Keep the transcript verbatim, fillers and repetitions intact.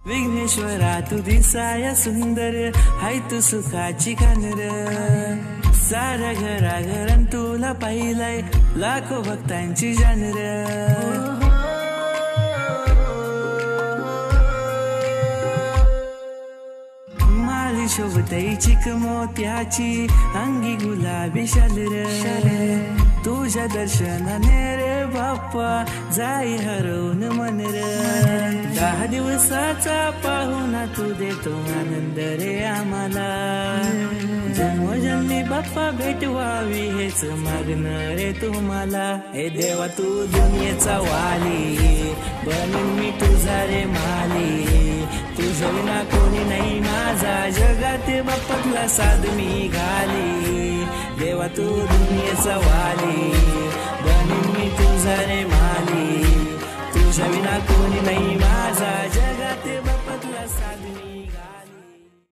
विघ्नेश्वरा तू दिसाया सुंदर, हाय तू सुखाची कानर. साऱ्या घरा घरान तुला पाहिलंय, लाखो भक्तांची जानर. माली शोभतई चिक मोत्याची, अंगी गुलाबी शालर. तुझ्या दर्शनाने रे बाप्पा, जाई हरवून मन रे. दहा दिवसाचा पाहुणा तू देतो आनंद रे आम्हाला. जन्मोजन्मी बाप्पा भेट व्हावी हेच मागणं रे तुम्हाला. हे देवा तू दुनियेचा वाली, बनून मी तुझा रे माली. तुझ्या विना कोणी नाही माझा, जगात बाप्पातला साध मी घाली. देवा तू दुनियेचा वाली, बनून मी तुझा रे माली. तुझ्या विना कोणी नाही माझा, जगात बाप्पातला साध मी.